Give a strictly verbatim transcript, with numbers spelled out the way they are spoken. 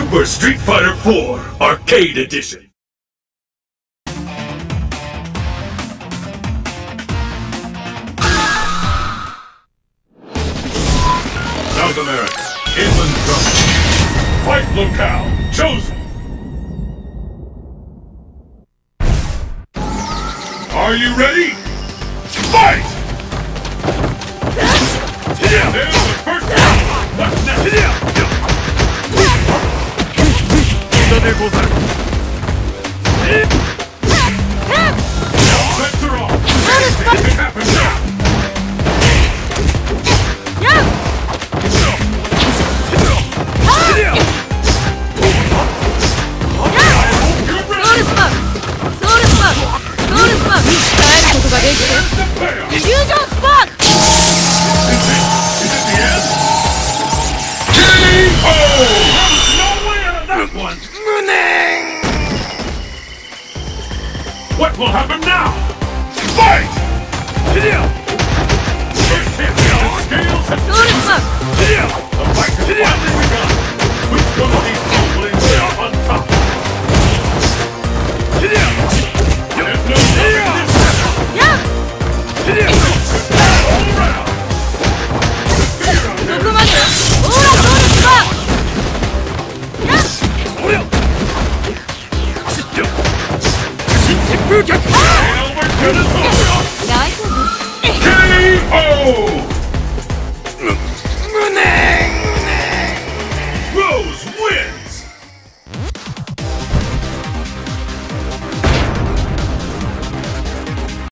Super Street Fighter four Arcade Edition. South America, inland trouble. Fight locale chosen. Are you ready? Fight! There's the first round. What's next? Now sets are off. Anything can happen now. What will happen now? Fight! First hit, the scales have turned. The fight has finally begun. Which one of these two will end up on top? There's no stopping this battle. All around. The fear of them. Over to the